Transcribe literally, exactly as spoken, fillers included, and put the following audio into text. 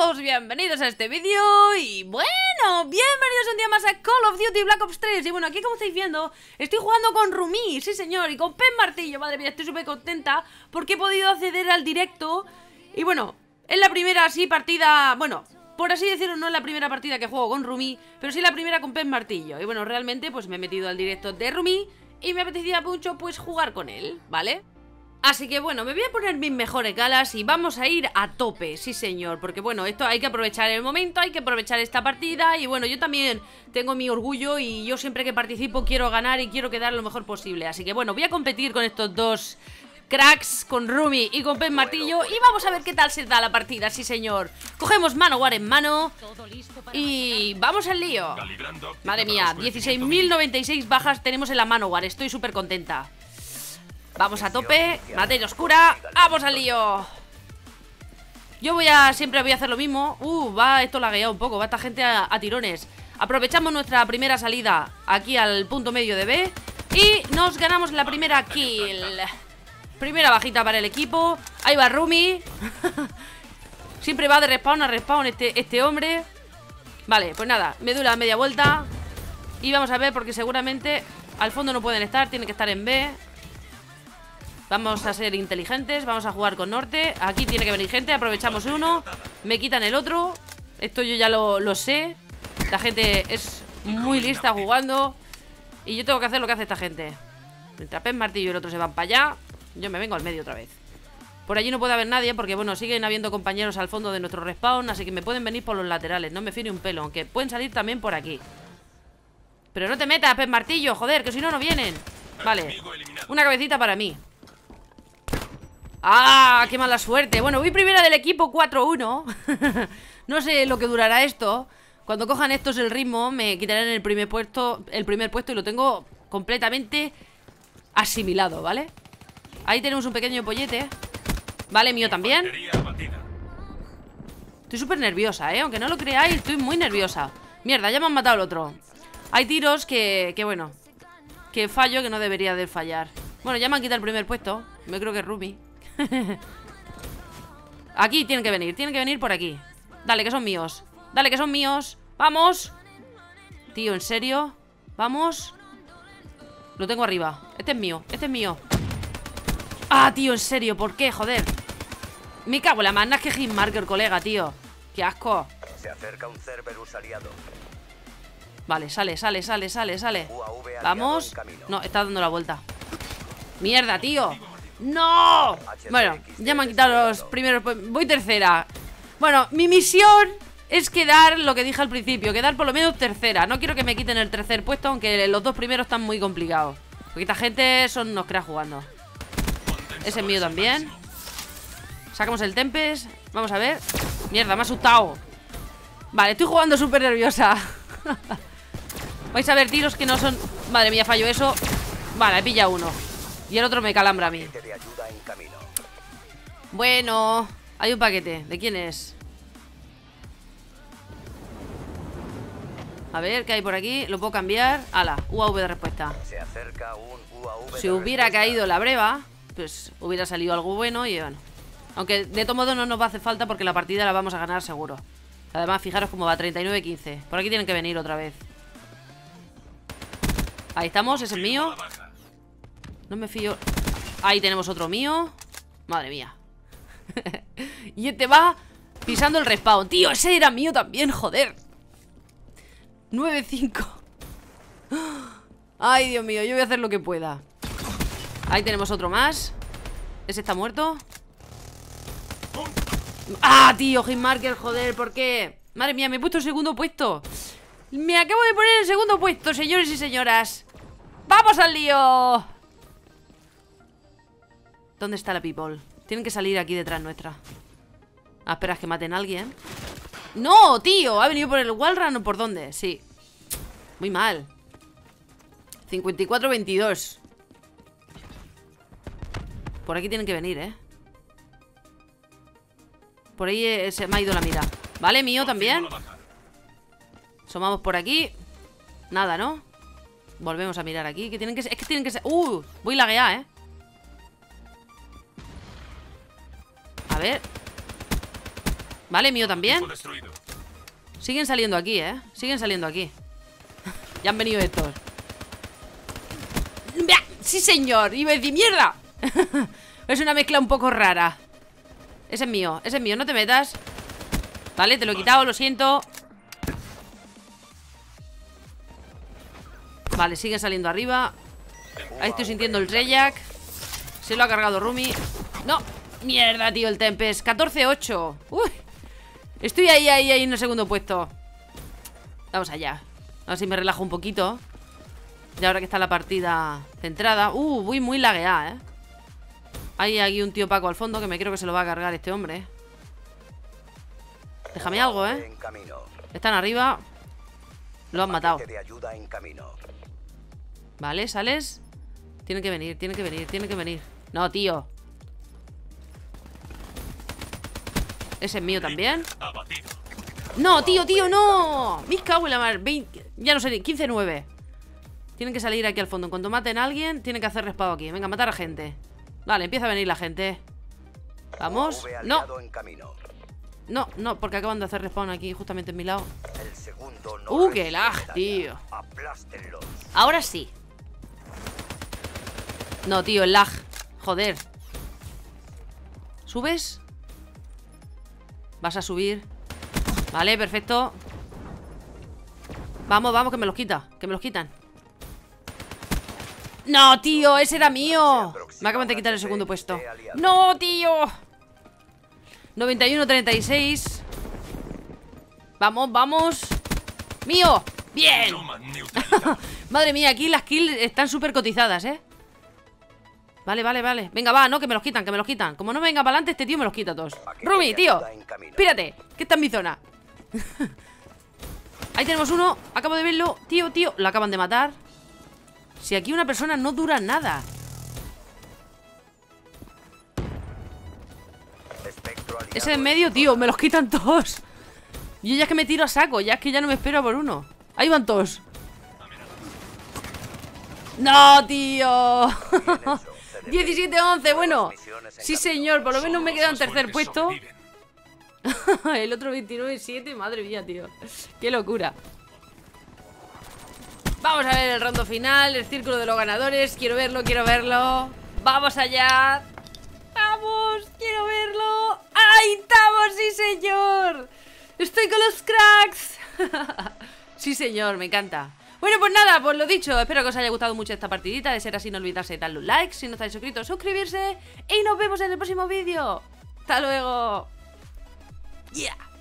todos, bienvenidos a este vídeo. Y bueno, bienvenidos un día más a Call of Duty Black Ops tres. Y bueno, aquí como estáis viendo, estoy jugando con Rumi, sí señor, y con Pen Martillo. Madre mía, estoy súper contenta porque he podido acceder al directo. Y bueno, es la primera así partida, bueno, por así decirlo, no es la primera partida que juego con Rumi, pero sí la primera con Pen Martillo. Y bueno, realmente pues me he metido al directo de Rumi y me apetecía mucho pues jugar con él, ¿vale? Así que bueno, me voy a poner mis mejores galas y vamos a ir a tope, sí señor. Porque bueno, esto hay que aprovechar el momento, hay que aprovechar esta partida. Y bueno, yo también tengo mi orgullo y yo siempre que participo quiero ganar y quiero quedar lo mejor posible. Así que bueno, voy a competir con estos dos cracks, con Rumi y con Pen Martillo. Y vamos a ver qué tal se da la partida, sí señor. Cogemos Manowar en mano y vamos al lío. Madre mía, dieciséis mil noventa y seis bajas tenemos en la Manowar, estoy súper contenta. Vamos a tope, materia oscura, ¡vamos al lío! Yo voy a, siempre voy a hacer lo mismo. Uh, va esto lagueado un poco, va esta gente a, a tirones. Aprovechamos nuestra primera salida aquí al punto medio de B y nos ganamos la primera kill. Primera bajita para el equipo. Ahí va Rumi. Siempre va de respawn a respawn este, este hombre. Vale, pues nada, me dura media vuelta. Y vamos a ver porque seguramente al fondo no pueden estar, tienen que estar en B. Vamos a ser inteligentes, vamos a jugar con norte. Aquí tiene que venir gente, aprovechamos uno. Me quitan el otro. Esto yo ya lo, lo sé. La gente es muy lista jugando y yo tengo que hacer lo que hace esta gente. Mientras Pen Martillo y el otro se van para allá, yo me vengo al medio otra vez. Por allí no puede haber nadie porque bueno, siguen habiendo compañeros al fondo de nuestro respawn. Así que me pueden venir por los laterales, no me fío ni un pelo. Aunque pueden salir también por aquí. Pero no te metas, Pen Martillo, joder, que si no, no vienen. Vale, una cabecita para mí. ¡Ah! ¡Qué mala suerte! Bueno, voy primera del equipo cuatro uno. No sé lo que durará esto. Cuando cojan estos el ritmo, me quitarán el primer puesto, el primer puesto y lo tengo completamente asimilado, ¿vale? Ahí tenemos un pequeño pollete. Vale, mío también. Estoy súper nerviosa, ¿eh? Aunque no lo creáis, estoy muy nerviosa. Mierda, ya me han matado al otro. Hay tiros que, que bueno, que fallo que no debería de fallar. Bueno, ya me han quitado el primer puesto. Me creo que es Rumi. Aquí tienen que venir, tienen que venir por aquí. Dale, que son míos. Dale, que son míos. ¡Vamos! Tío, ¿en serio? ¿Vamos? Lo tengo arriba. Este es mío, este es mío. Ah, tío, en serio, ¿por qué? Joder. Me cago en la mano, es que hitmarker, colega, tío. Qué asco. Se acerca un Cerberus aliado. Vale, sale, sale, sale, sale, sale. Vamos. No, está dando la vuelta. Mierda, tío. ¡No! Bueno, ya me han quitado los primeros. Voy tercera. Bueno, mi misión es quedar lo que dije al principio, quedar por lo menos tercera. No quiero que me quiten el tercer puesto, aunque los dos primeros están muy complicados. Porque esta gente son unos cracks jugando. Ese es mío también. Sacamos el Tempest. Vamos a ver. Mierda, me ha asustado. Vale, estoy jugando súper nerviosa. Vais a ver tiros que no son... Madre mía, fallo eso. Vale, he pillado uno. Y el otro me calambra a mí. Bueno, hay un paquete. ¿De quién es? A ver, ¿qué hay por aquí? Lo puedo cambiar. Ala, U A V de respuesta. Se acerca un U A V. Si hubiera caído la breva, pues hubiera salido algo bueno y bueno. Aunque de todo modo no nos va a hacer falta porque la partida la vamos a ganar seguro. Además, fijaros cómo va, treinta y nueve quince. Por aquí tienen que venir otra vez. Ahí estamos, ese es mío. No me fío. Ahí tenemos otro mío. Madre mía. Y este va pisando el respawn. Tío, ese era mío también, joder. nueve cinco. Ay, Dios mío, yo voy a hacer lo que pueda. Ahí tenemos otro más. Ese está muerto. Ah, tío, hitmarker, joder, ¿por qué? Madre mía, me he puesto el segundo puesto. Me acabo de poner el segundo puesto, señores y señoras. ¡Vamos al lío! ¿Dónde está la people? Tienen que salir aquí detrás nuestra. Ah, espera, es que maten a alguien. ¡No, tío! ¿Ha venido por el wallrun o por dónde? Sí. Muy mal. cincuenta y cuatro veintidós. Por aquí tienen que venir, ¿eh? Por ahí eh, se me ha ido la mira. Vale, mío también. Asomamos por aquí. Nada, ¿no? Volvemos a mirar aquí. Que tienen que ser... Es que tienen que ser... ¡Uh! Voy lagueada, ¿eh? A ver. Vale, mío también. Equipo destruido. Siguen saliendo aquí, ¿eh? Siguen saliendo aquí. Ya han venido estos. ¡Bah! ¡Sí, señor! Iba a decir ¡mierda! Es una mezcla un poco rara. Ese es mío, ese es mío, no te metas. Vale, te lo he quitado, lo siento. Vale, siguen saliendo arriba. Ahí estoy sintiendo el Reyak. Se lo ha cargado Rumi. ¡No! ¡Mierda, tío, el Tempest! catorce ocho. ¡Uy! Estoy ahí, ahí, ahí en el segundo puesto. Vamos allá. A ver si me relajo un poquito. Y ahora que está la partida centrada. Uh, voy muy lagueada, eh. Hay aquí un tío Paco al fondo que me creo que se lo va a cargar este hombre. Déjame algo, eh. En camino. Están arriba. Lo han matado. Paquete de ayuda en camino. Vale, ¿sales? Tienen que venir, tienen que venir, tienen que venir. No, tío. Ese es mío también. Abatido. No, tío, tío, no. Me cago en la mar. veinte, ya no sé, quince nueve. Tienen que salir aquí al fondo. En cuanto maten a alguien, tienen que hacer respado aquí. Venga, matar a gente. Vale, empieza a venir la gente. Vamos. U A V No, aliado en camino. no, no, porque acaban de hacer respawn aquí, justamente en mi lado. El segundo no Uh, qué recibe lag, medalla. tío. Aplástenlos. Ahora sí. No, tío, el lag. Joder. ¿Subes? Vas a subir. Vale, perfecto. Vamos, vamos, que me los quita. Que me los quitan. No, tío, ese era mío. Me acaban de quitar el segundo puesto. No, tío. noventa y uno treinta y seis. Vamos, vamos. Mío. Bien. Toma, neutralizado. Madre mía, aquí las kills están súper cotizadas, ¿eh? Vale, vale, vale. Venga, va, no, que me los quitan, que me los quitan. Como no me venga para adelante, este tío me los quita todos. Rumi, tío. Espérate, que está en mi zona. Ahí tenemos uno. Acabo de verlo. Tío, tío. Lo acaban de matar. Si aquí una persona no dura nada. Ese en medio, tío, me los quitan todos. Yo ya es que me tiro a saco. Ya es que ya no me espero a por uno. Ahí van todos. No, tío. diecisiete once, bueno. Sí, señor, por lo menos me queda en tercer puesto. El otro veintinueve siete, madre mía, tío. Qué locura. Vamos a ver el rondo final, el círculo de los ganadores. Quiero verlo, quiero verlo. Vamos allá. Vamos, quiero verlo. ¡Ahí estamos, sí, señor! Estoy con los cracks. Sí, señor, me encanta. Bueno, pues nada, pues lo dicho, espero que os haya gustado mucho esta partidita. De ser así, no olvidarse de darle un like. Si no estáis suscritos, suscribirse. Y nos vemos en el próximo vídeo. ¡Hasta luego! ¡Yeah!